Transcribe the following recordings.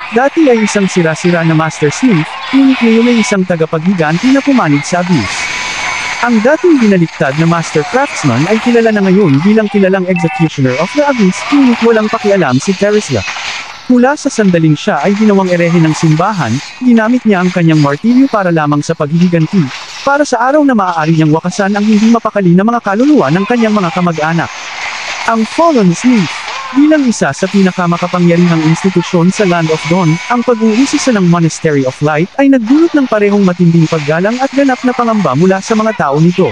Dati ay isang sira-sira na Master Smith, ngunit ngayon ay isang tagapaghiganti na pumanig sa Abyss. Ang dating binaliktad na Master Craftsman ay kilala na ngayon bilang kilalang Executioner of the Abyss, ngunit walang pakialam si Terisla. Mula sa sandaling siya ay ginawang erehe ng simbahan, ginamit niya ang kanyang martilyo para lamang sa paghihiganti, para sa araw na maaari niyang wakasan ang hindi mapakali na mga kaluluwa ng kanyang mga kamag-anak. Ang Fallen Smith. Bilang isa sa pinakamakapangyarihang institusyon sa Land of Dawn, ang pag-uusisa ng Monastery of Light ay nagdulot ng parehong matinding paggalang at ganap na pangamba mula sa mga tao nito.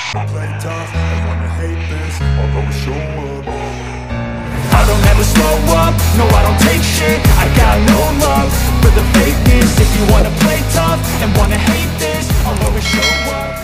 I don't ever slow up, no I don't take shit. I got no love for the fakeness. If you wanna play tough and wanna hate this, I'll always show up.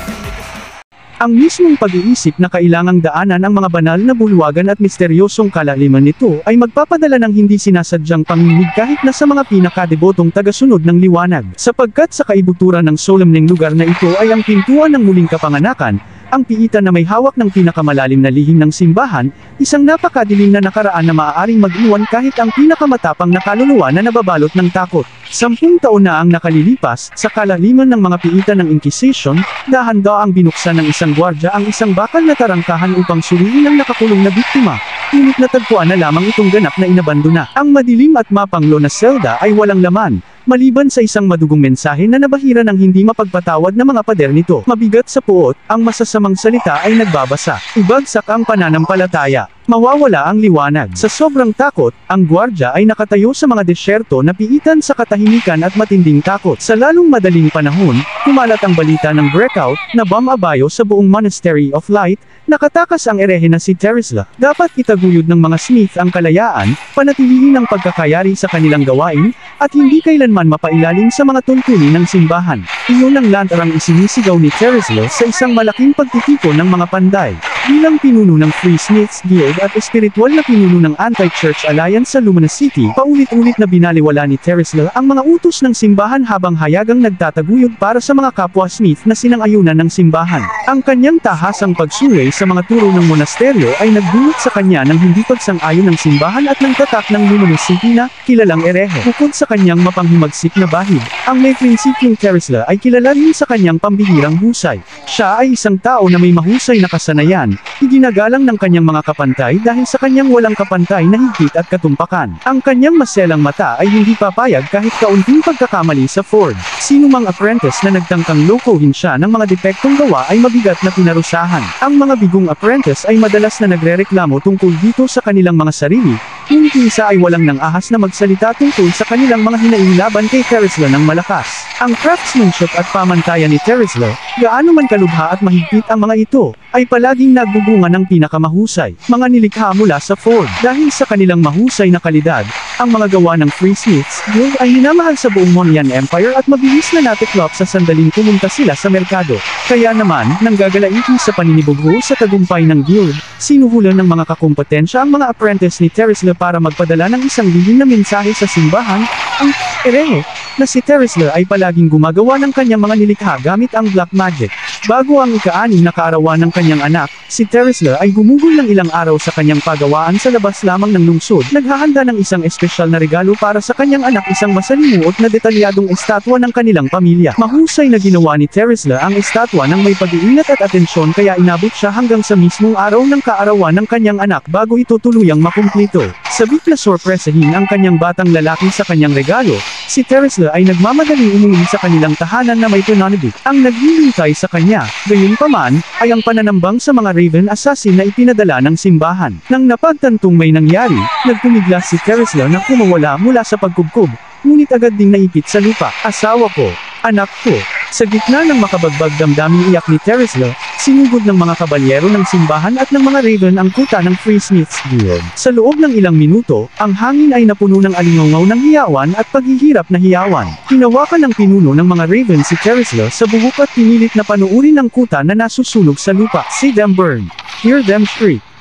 Ang mismong pag-iisip na kailangang daanan ang mga banal na bulwagan at misteryosong kalaliman nito ay magpapadala ng hindi sinasadyang panginginig kahit na sa mga pinakadebotong tagasunod ng liwanag. Sapagkat sa kaibuturan ng solemneng lugar na ito ay ang pintuan ng muling kapanganakan, ang piitan na may hawak ng pinakamalalim na lihim ng simbahan, isang napakadilim na nakaraan na maaaring mag-iwan kahit ang pinakamatapang na kaluluwa na nababalot ng takot. 10 taon na ang nakalilipas, sa kalaliman ng mga piitan ng Inquisition, dahan-dahan ang binuksan ng isang gwardya ang isang bakal na tarangkahan upang suriin ang nakakulong na biktima. Ngunit natagpuan na lamang itong ganap na inabandona. Ang madilim at mapanglo na selda ay walang laman, maliban sa isang madugong mensahe na nabahira ng hindi mapagpatawad na mga pader nito. Mabigat sa puot, ang masasamang salita ay nagbabasa. Ibagsak ang pananampalataya. Mawawala ang liwanag. Sa sobrang takot, ang gwardya ay nakatayo sa mga desyerto na piitan sa katahimikan at matinding takot. Sa lalong madaling panahon, kumalat ang balita ng breakout na bomb-abayo sa buong Monastery of Light. Nakatakas ang erehe na si Terisla. Dapat itaguyod ng mga Smith ang kalayaan, panatilihin ang pagkakayari sa kanilang gawain, at hindi kailanman mapailalim sa mga tuntunin ng simbahan. Iyon ang lantarang isinisigaw ni Terisla sa isang malaking pagtitipon ng mga panday. Bilang pinuno ng Free Smiths Guild at espiritual na pinuno ng Anti-Church Alliance sa Lumina City, paulit-ulit na binaliwala ni Terisla ang mga utos ng simbahan habang hayagang nagtataguyod para sa mga kapwa Smith na sinang-ayunan ng simbahan. Ang kanyang tahasang pagsulay sa mga turo ng monasteryo ay nagdulot sa kanya ng hindi pagsang-ayon ng simbahan at ng tatak ng Lumina City na kilalang erehe. Bukod sa kanyang mapanghimagsik na bahid, ang may prinsipyong Terisla ay kilala rin sa kanyang pambihirang husay. Siya ay isang tao na may mahusay na kasanayan, iginagalang ng kanyang mga kapantay dahil sa kanyang walang kapantay na higpit at katumpakan. Ang kanyang maselang mata ay hindi papayag kahit kaunting pagkakamali sa Ford. Sino mang apprentice na nagtangkang lokohin siya ng mga depektong gawa ay mabigat na pinarusahan. Ang mga bigong apprentice ay madalas na nagrereklamo tungkol dito sa kanilang mga sarili, ngunit isa ay walang nang ahas na magsalita tungkol sa kanilang mga hinaing laban kay Terisla ng malakas. Ang craftsmanship at pamantayan ni Terisla, gaano man kalubha at mahigpit ang mga ito, ay palaging nagbubunga ng pinakamahusay, mga nilikha mula sa Ford. Dahil sa kanilang mahusay na kalidad, ang mga gawa ng Free Smiths Guild ay minamahal sa buong Monian Empire at mabilis na natiklop sa sandaling pumunta sila sa merkado. Kaya naman, nanggagalaiki sa paninibugho sa tagumpay ng guild, sinuhulan ng mga kakumpetensya ang mga apprentice ni Terisla para magpadala ng isang lihim na mensahe sa simbahan. Ang erehe na si Terisla ay palaging gumagawa ng kanyang mga nilikha gamit ang black magic. Bago ang ika-6 na kaarawan ng kanyang anak, si Terisla ay gumugol ng ilang araw sa kanyang pagawaan sa labas lamang ng lungsod. Naghahanda ng isang espesyal na regalo para sa kanyang anak, isang masalimuot na detalyadong estatwa ng kanilang pamilya. Mahusay na ginawa ni Terisla ang estatwa ng may pag-iingat at atensyon kaya inabot siya hanggang sa mismong araw ng kaarawan ng kanyang anak bago ito tuluyang makumplito. Sabik na sorpresahin ang kanyang batang lalaki sa kanyang regalo, si Terisla ay nagmamadaling umuwi sa kanilang tahanan na may Tononibic. Ang naghihintay sa kanya, gayunpaman, ay ang pananambang sa mga Raven Assassin na ipinadala ng simbahan. Nang napagtantong may nangyari, nagpumiglas si Terisla na kumawala mula sa pagkubkob, ngunit agad ding naipit sa lupa. Asawa ko, anak ko. Sa gitna ng makabagbag damdaming iyak ni Terisla, sinugod ng mga kabalyero ng simbahan at ng mga Raven ang kuta ng Free Smiths Guild. Sa loob ng ilang minuto, ang hangin ay napuno ng alingaw ng hiyawan at paghihirap na hiyawan. Hinawakan ng pinuno ng mga Raven si Terisla sa buhok at pinilit na panuurin ang kuta na nasusunog sa lupa. See them burn. Hear them shriek.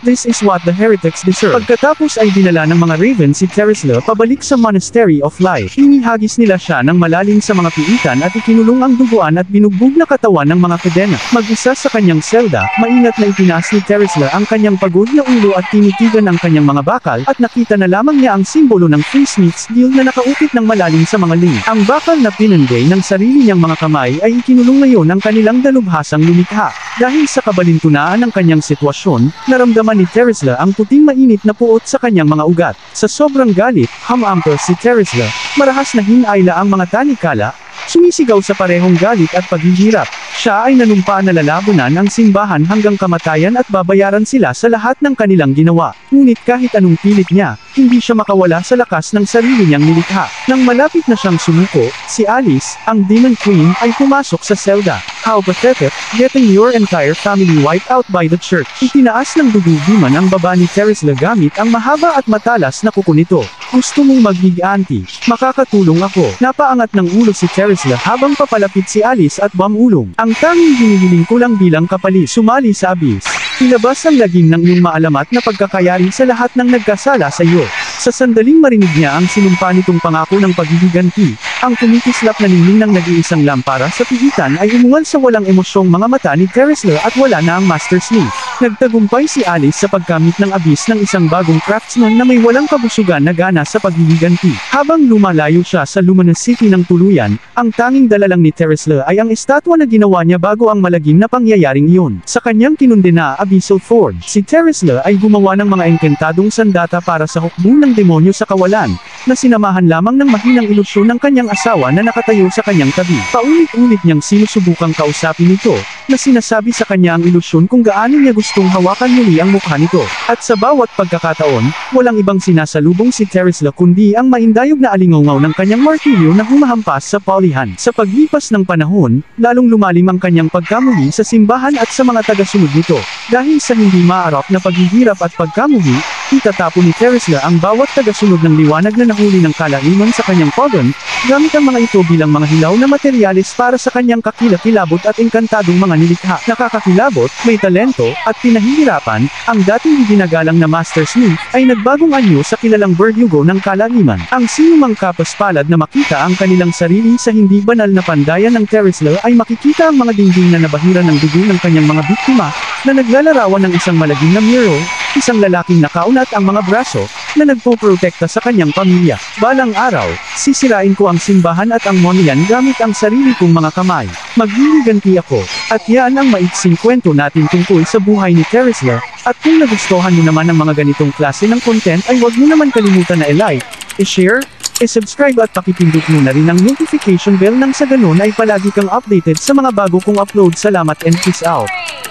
This is what the heretics deserve. Pagkatapos ay dinala ng mga Raven si Teresla pabalik sa Monastery of Life. Inihagis nila siya ng malalim sa mga piitan at ikinulong ang duguan at binugbog na katawan ng mga kadena. Mag-isa sa kanyang selda, maingat na itinaas ni Teresla ang kanyang pagod na ulo at tinitigan ang kanyang mga bakal at nakita na lamang niya ang simbolo ng Free Smith's Guild na nakaukit ng malalim sa mga ling. Ang bakal na pinanday ng sarili niyang mga kamay ay ikinulong ngayon ng kanilang dalubhasang lumikha. Dahil sa kabalintunaan ng kanyang sitwasyon, naramdaman ni Teresla ang puting mainit na puot sa kanyang mga ugat. Sa sobrang galit, humamper si Teresla, marahas na hinayla ang mga tanikala, sumisigaw sa parehong galit at paghihirap. Siya ay nanumpa na lalabanan ang simbahan hanggang kamatayan at babayaran sila sa lahat ng kanilang ginawa. Ngunit kahit anong pilit niya, hindi siya makawala sa lakas ng sarili niyang nilikha. Nang malapit na siyang sumuko, si Alice, ang Demon Queen, ay pumasok sa selda. How pathetic, getting your entire family wiped out by the church. Itinaas ng dugugiman ang baba ni Teresla gamit ang mahaba at matalas na kuko nito. Gusto mong maghiganti? Makakatulong ako. Napaangat ng ulo si Teresla habang papalapit si Alice at bamulong. Ang tanging hinihiling ko lang bilang kapalit, sumali sa abyss. Ilabas ang lagim ng iyong maalamat na pagkakayari sa lahat ng nagkasala sa iyo. Sa sandaling marinig niya ang sinumpa nitong pangako ng paghihiganti, ang kumikislap na ningning ng nag-iisang lampara sa pigitan ay umungal sa walang emosyong mga mata ni Teresla at wala na ang Master Smith. Nagtagumpay si Alice sa pagkamit ng abyss ng isang bagong craftsman na may walang kabusugan na gana sa paghihiganti. Habang lumalayo siya sa Luminous City ng tuluyan, ang tanging dala lang ni Teresla ay ang estatwa na ginawa niya bago ang malagim na pangyayaring iyon. Sa kanyang kinundena Abyssal Forge, si Teresla ay gumawa ng mga engkentadong sandata para sa hukbo ng demonyo sa kawalan, na sinamahan lamang ng mahinang ilusyon ng kanyang asawa na nakatayo sa kanyang tabi. Paulit-ulit niyang sinusubukang kausapin ito, na sinasabi sa kanya ang ilusyon kung gaano niya gustong hawakan muli ang mukha nito. At sa bawat pagkakataon, walang ibang sinasalubong si Teresla kundi ang maindayog na alingaw ng kanyang martilyo na humahampas sa paulihan. Sa paglipas ng panahon, lalong lumalim ang kanyang pagkamuli sa simbahan at sa mga tagasunod nito. Dahil sa hindi maarap na paghihirap at pagkamuhi, itatapon ni Teresla ang bawat tagasunod ng liwanag na nahuli ng kalaliman sa kanyang pogon, gamit ang mga ito bilang mga hilaw na materyales para sa kanyang kakilakilabot at engkantadong mga nilikha. Nakakakilabot, may talento, at pinahihirapan, ang dating ginagalang na Master Smith ay nagbagong anyo sa kilalang berdugo ng kalaliman. Ang sinumang kapaspalad na makita ang kanilang sarili sa hindi banal na pandayan ng Teresla ay makikita ang mga dingding na nabahira ng dugo ng kanyang mga biktima, na naglalarawan ng isang malagim na mirror, isang lalaking nakaunat ang mga braso, na nagpoprotekta sa kanyang pamilya. Balang araw, sisirain ko ang simbahan at ang monyan gamit ang sarili kong mga kamay. Maghihigante ako. At yan ang maiksing kwento natin tungkol sa buhay ni Teresla, at kung nagustuhan mo naman ang mga ganitong klase ng content ay huwag mo naman kalimutan na i-like, i-share, i-subscribe at pakipindot mo na rin ang notification bell nang sa ganun ay palagi kang updated sa mga bago kong upload. Salamat and peace out.